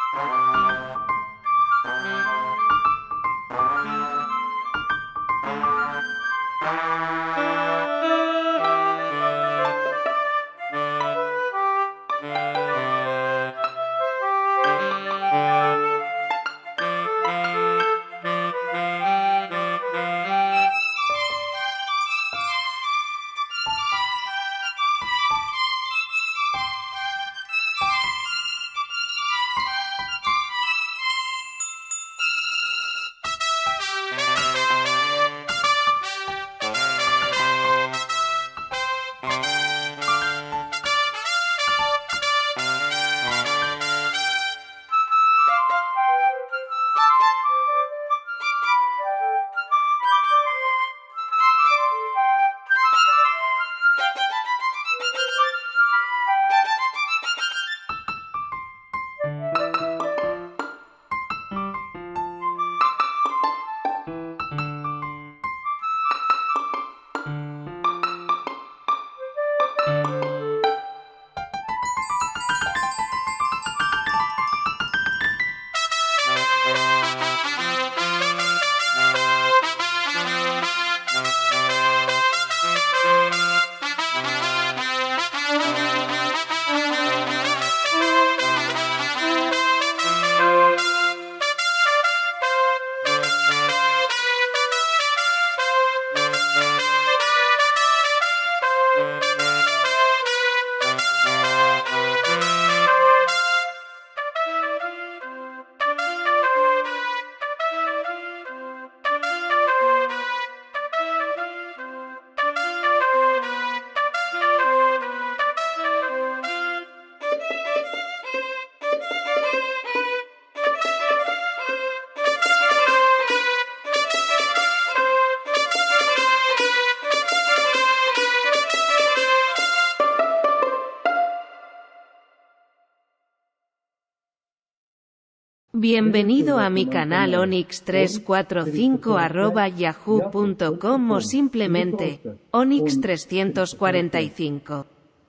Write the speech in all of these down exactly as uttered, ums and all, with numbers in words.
Bienvenido a mi canal onix trescientos cuarenta y cinco arroba yahoo punto com o simplemente onix trescientos cuarenta y cinco.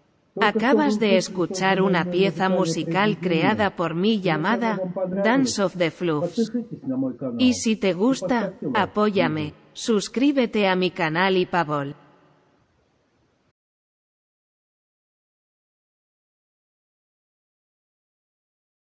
Acabas de escuchar una pieza musical creada por mí llamada Dance of the Fluffs. Y si te gusta, apóyame, suscríbete a mi canal y pavol.